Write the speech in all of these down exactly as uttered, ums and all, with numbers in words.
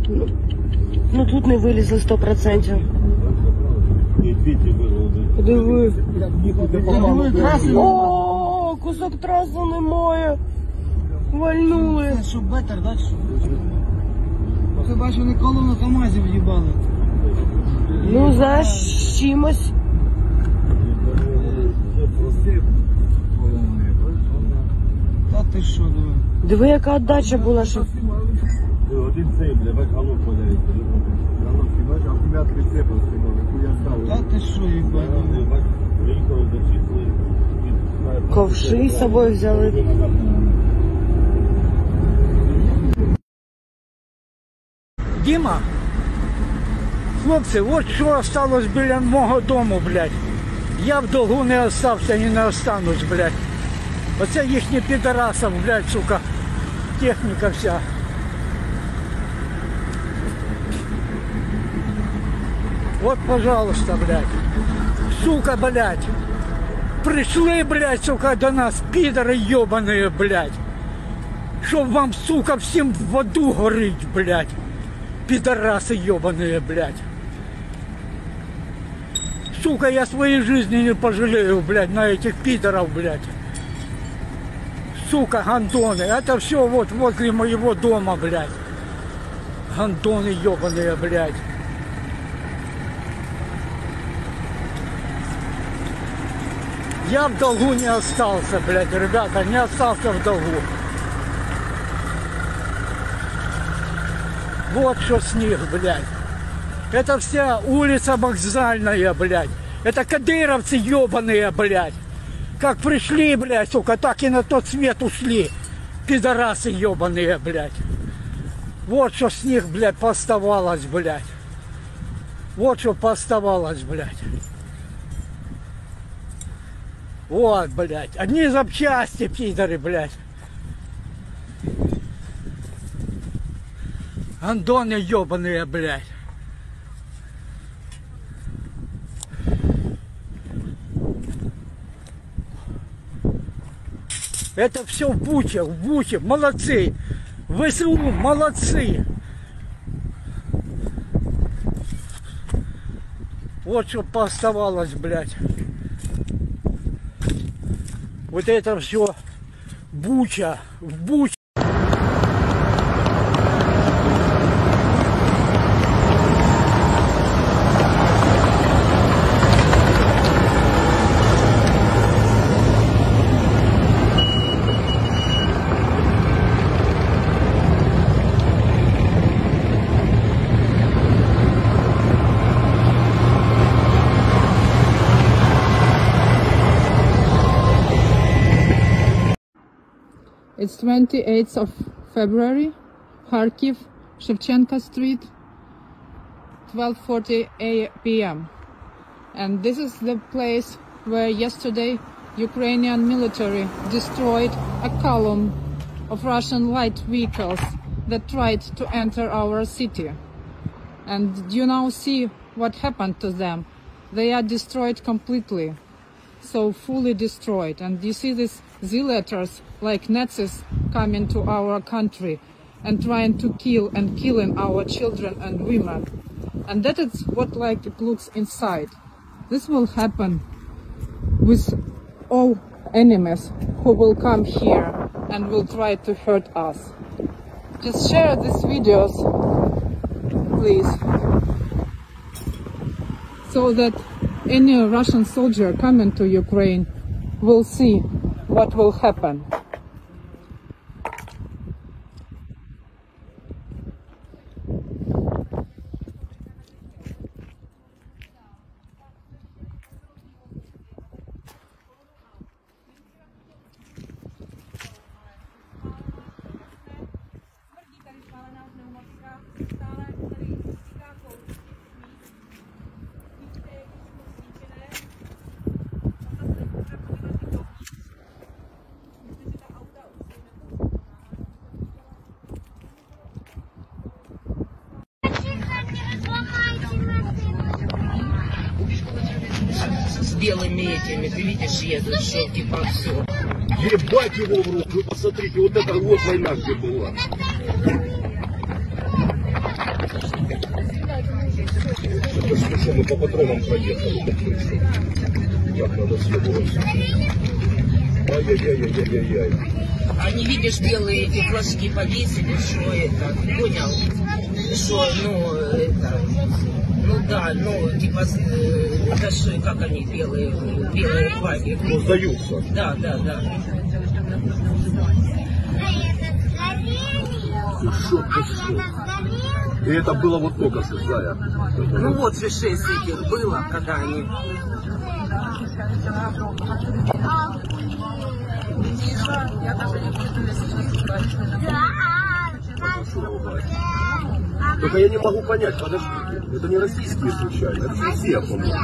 Ну, ну тут не вилізли сто відсотків. Подиви. О, кусок траси немає. Вальнули. Що, бетер, да, що? Ти бачиш, вони колону КамАЗів в'їбали. Ну, за чимось. Та ти що, диви. Диви, яка отдача була, що... Один цей, бля, бач, галок подається. Галок, ти бач, акумулятор цепився, я став. Та ти що, їбали. Бач, виїхали, зачислили. Ковши з собою взяли. Діма, хлопці, от що осталось біля мого дому, блядь. Я в долгу не остався і не останусь, блядь. Оце їхні підарасів, блядь, сука, техніка вся. Вот, пожалуйста, блядь. Сука, блядь. Пришли, блядь, сука, до нас, пидоры ебаные, блядь. Чтоб вам, сука, всем в аду гореть, блядь. Пидорасы ебаные, блядь. Сука, я своей жизни не пожалею, блядь, на этих пидоров, блядь. Сука, гандоны. Это все вот возле моего дома, блядь. Гандоны ебаные, блядь. Я в долгу не остался, блядь, ребята, не остался в долгу. Вот что с них, блядь. Это вся улица Вокзальная, блядь. Это кадыровцы ебаные, блядь. Как пришли, блядь, сука, так и на тот свет ушли. Пидорасы ебаные, блядь. Вот что с них, блядь, пооставалось, блядь. Вот что пооставалось, блядь. Вот, блядь. Одни запчасти, пидоры, блядь. Гандоны ебаные, блядь. Это все в Буче, в Буче. Молодцы. ВСУ, молодцы. Вот что пооставалось, блядь. Вот это все Буча, в Буче. It's twenty-eighth of February, Kharkiv, Shevchenko Street, twelve forty p m And this is the place where yesterday Ukrainian military destroyed a column of Russian light vehicles that tried to enter our city. And you now see what happened to them. They are destroyed completely, so fully destroyed. And you see these zealoters like Nazis coming to our country and trying to kill and killing our children and women. And that is what like it looks inside. This will happen with all enemies who will come here and will try to hurt us. Just share these videos, please, so that any Russian soldier coming to Ukraine will see what will happen. С белыми этими, ты видишь, едут, что типа все. Ебать его в руку, вы посмотрите, вот это вот война где была. по патронам проехали. Так надо съебываться. Ай-яй-яй-яй-яй-яй. Они, видишь, белые эти флажки повесили, что это, понял? Что, ну, это, ну да, ну, типа, э, это ж, как они, белые, белые флаги. Ну, сдаются. Да, да, да. Ты шо, ты шо? И это было вот только что, Зая. Ну вот же шесть этих было, когда они... Только я не могу понять, подождите, это не российские случайно, это Россия, по-моему.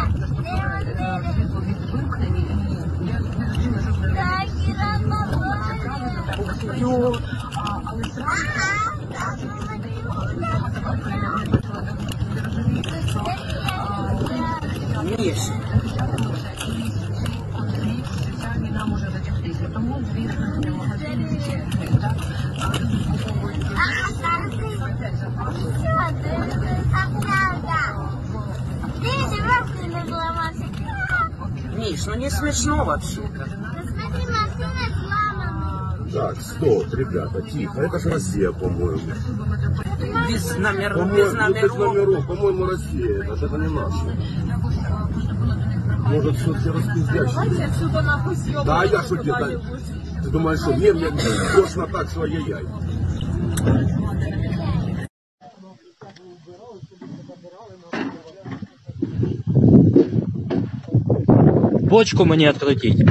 Миша. Миш, ну не смешно вообще-то. Так, стоп, ребята, тихо, это же Россия, по-моему. Без номеров, По-моему, без без номеров. номеров, по-моему, Россия, это, это не наше. Может, все-таки распиздячили? Да, я что тебе, ты думаешь, что мне, мне точно так, что ай-яй-яй. Бочку мне открутить.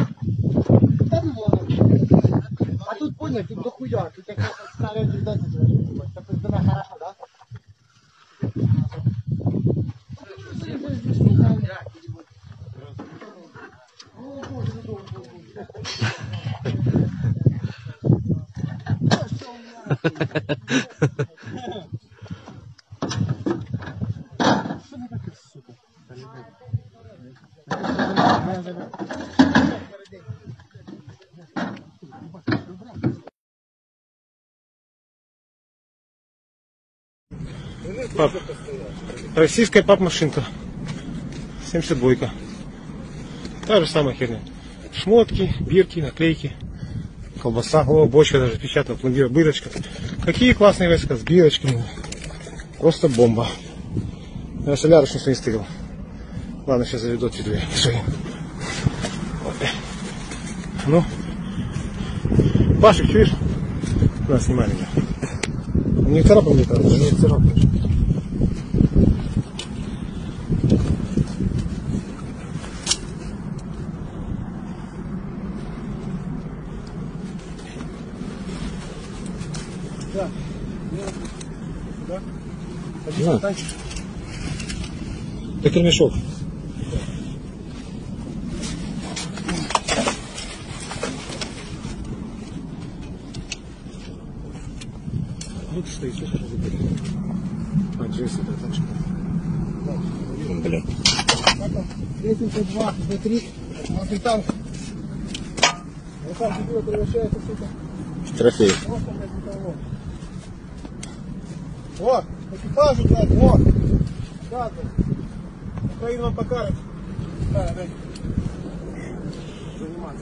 А тут понял, тут дохуя, тут як старая передача зробила. Це пиздана хороша, да? Пап. Российская пап-машинка. семьдесят два. Та же самая херня. Шмотки, бирки, наклейки, колбаса, о, бочка даже печатная, пломбир, бырочка. Какие классные войска с бирочками. Просто бомба. Я солярочницу не стырил. Ладно, сейчас заведу эти две. Ну. Пашик, чуешь? На, снимай меня. Не царапай мне, кажется, не царапаешь. Да. Да. Да. Так ремешок. Вот что еще что забыли. А, Джесси, да, тачка. Блин. восемьдесят два, бэ три, вот танк. Вот там теперь превращается, сука. Трофей. Вот, экипажи, блядь, вот. Да, Украина вам покажет. Да, да. Заниматься.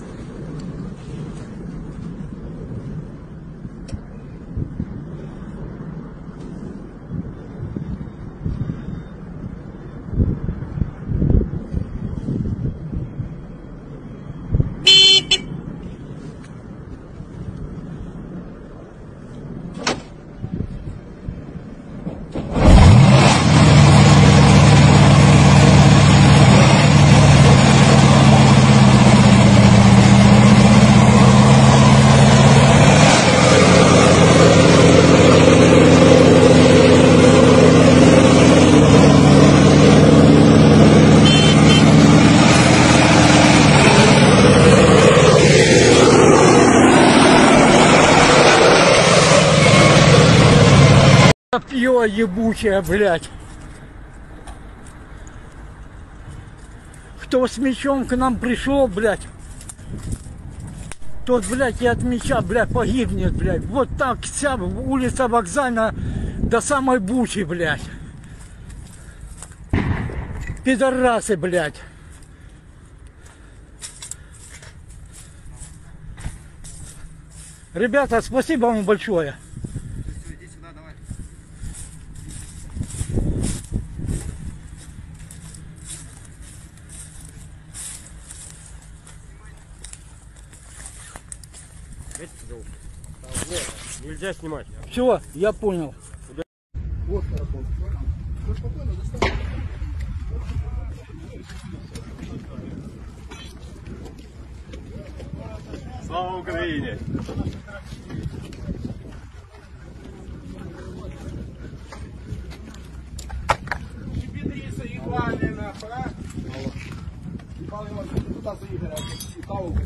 Пьё ебучая, блядь. Кто с мечом к нам пришел, блядь, тот, блядь, и от меча, блядь, погибнет, блядь. Вот так вся улица Вокзальная до самой Бучи, блядь. Пидорасы, блядь. Ребята, спасибо вам большое. Иди сюда, давай. Нельзя снимать. Все, я понял. Вот карапон. Ну, спокойно, достань. Слава Україні! Петриса Іванівна, пора? Павло Іванович, депутата Ігоря, каву.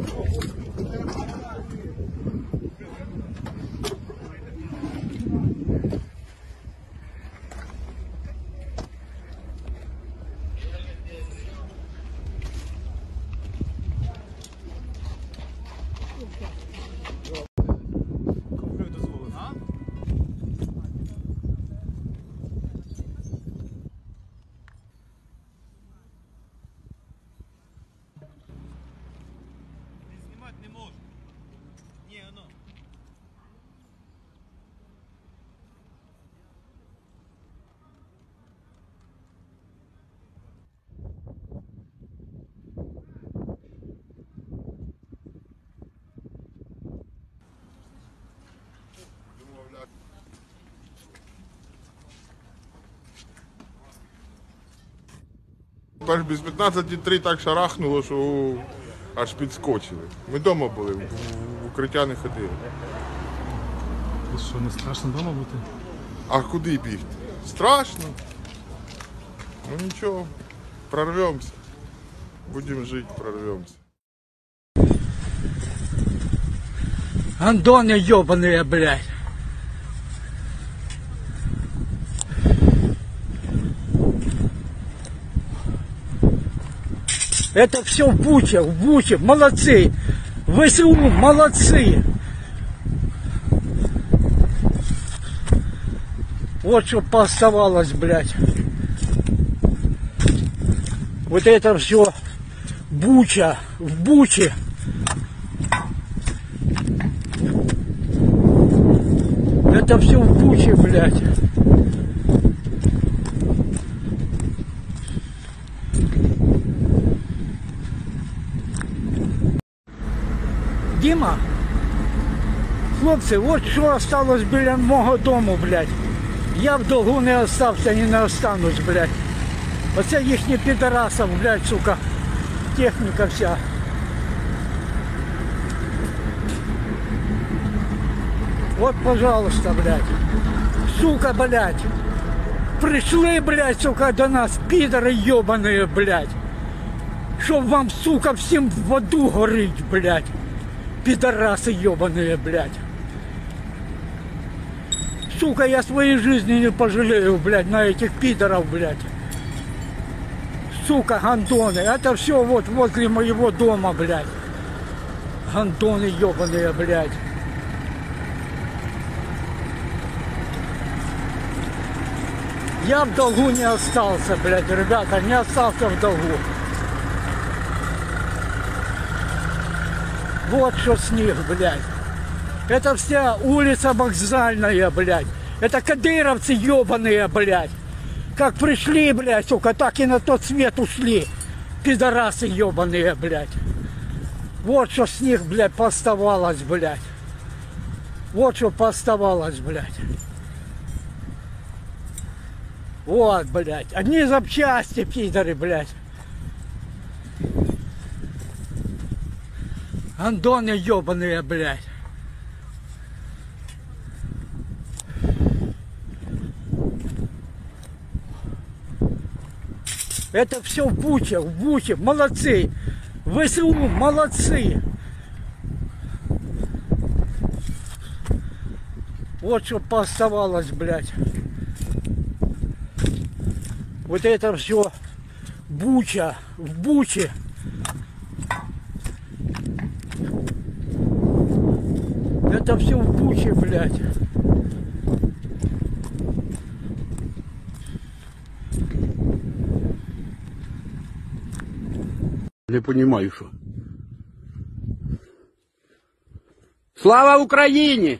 Аж без п'ятнадцяти три так шарахнуло, що аж підскочили. Ми вдома були, в, в укриття не ходили. Що, не страшно вдома бути? А куди бігти? Страшно. Ну нічого, прорвемося. Будемо жити, прорвемося. Андоны ебаные, блядь. Это все в Буче, в Буче, молодцы. ВСУ, молодцы. Вот что пооставалось, блядь. Вот это все Буча, в Буче. Это все в Буче, блядь. Дима, хлопці, от що осталось біля мого дому, блядь. Я в долгу не остався і не останусь, блядь. Оце їхні підарасов, блядь, сука, техніка вся. Вот, пожалуйста, блядь. Сука, блядь. Пришли, блядь, сука, до нас, пидоры ебаные, блядь. Чтоб вам, сука, всем в аду горить, блядь. Пидорасы ебаные, блядь. Сука, я своей жизни не пожалею, блядь, на этих пидоров, блядь. Сука, гандоны. Это все вот возле моего дома, блядь. Гандоны ебаные, блядь. Я в долгу не остался, блядь, ребята, не остался в долгу. Вот что с них, блядь. Это вся улица Вокзальная, блядь. Это кадыровцы ебаные, блядь. Как пришли, блядь, сука, так и на тот свет ушли. Пидорасы ебаные, блядь. Вот что с них, блядь, пооставалось, блядь. Вот что пооставалось, блядь. Вот, блядь. Одни запчасти, пидоры, блядь. Андоны ебаные, блядь. Это все в Буче, в Буче. Молодцы. ВСУ, молодцы. Вот что пооставалось, блядь. Вот это все Буча, в Буче. Это все в Буче, блядь. Не понимаю, что. Слава Украине!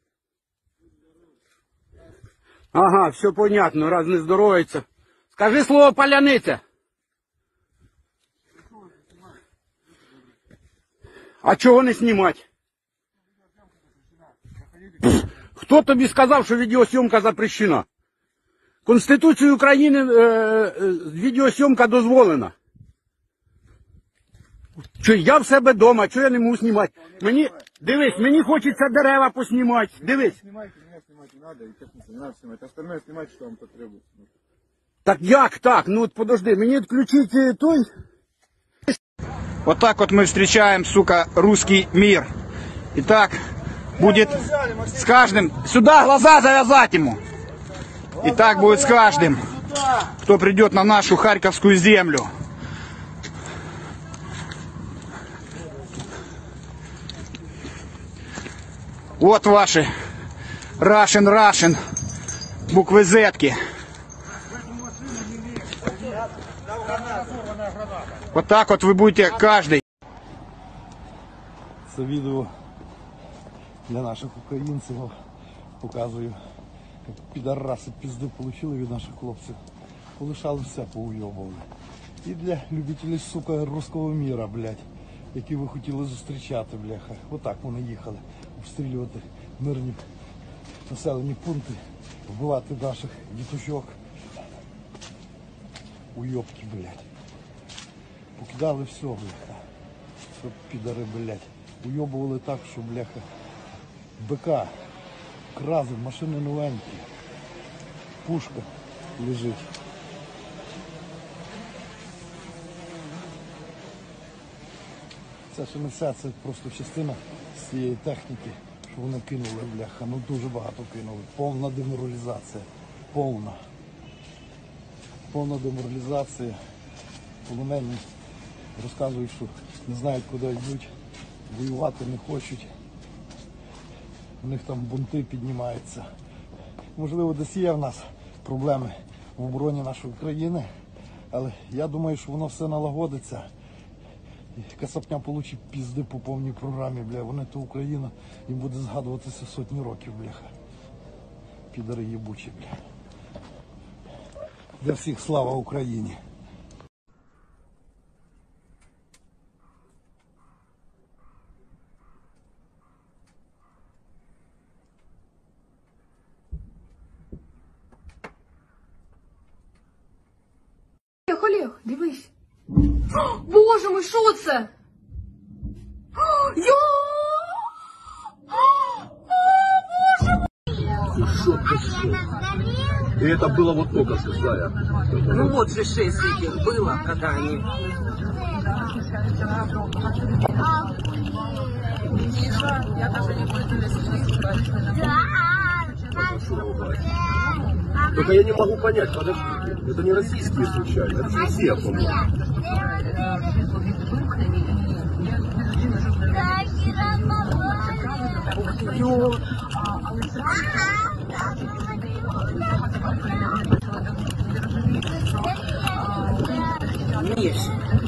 Ага, все понятно, раз не здоровается. Скажи слово «паляниця». А чого не знімати? Хто тобі сказав, що відеосйомка запрещена? Конституцією України е, е, відеосйомка дозволена. Що я в себе вдома, що я не можу знімати? Мені, дивись, мені хочеться дерева поснімати, дивись. Снимайте, меня снимать не надо, и честно, не надо снимать. Остальное снимайте, что вам потребуется. Так як так? Ну от подожди, мені відключити той. Вот так вот мы встречаем, сука, русский мир. И так будет с каждым. Сюда глаза завязать ему. И так будет с каждым, кто придет на нашу Харьковскую землю. Вот ваши Russian, Russian буквы зетки. Вот так вот вы будете каждый. Це відео для наших українців. Показую, як підараси пізди отримали від наших хлопців. Полишали все, поуйобували. І для любителів, сука, руського міра, блядь, які ви хотіли зустрічати, бляха. Отак вони їхали обстрілювати мирні населені пункти, вбивати наших діточок. Уйобки, блядь. Покидали все, бляха. Що підари, блядь. Уйобували так, що, бляха, БК, крази, машини новенькі, пушка лежить. Це ще не все, це просто частина з цієї техніки, що вони кинули, бляха. Ну дуже багато кинули. Повна деморалізація. Повна. Повна деморалізація. Полонені розказують, що не знають, куди йдуть, воювати не хочуть. У них там бунти піднімаються. Можливо, десь є в нас проблеми в обороні нашої країни, але я думаю, що воно все налагодиться. І Кацапня получить пізди по повній програмі, бля. Вони то Україна, їм буде згадуватися сотні років, бляха. Підари єбучі, бля. Для всіх слава Україні! Олег, Олег, дивись. Боже мой, що це? Йо! И это было вот только что, Зая. Ну вот же шесть этих было, когда они... Я даже не буду, если Только я не могу понять, подождите, это не российские случайно, это же все, по-моему. Миш,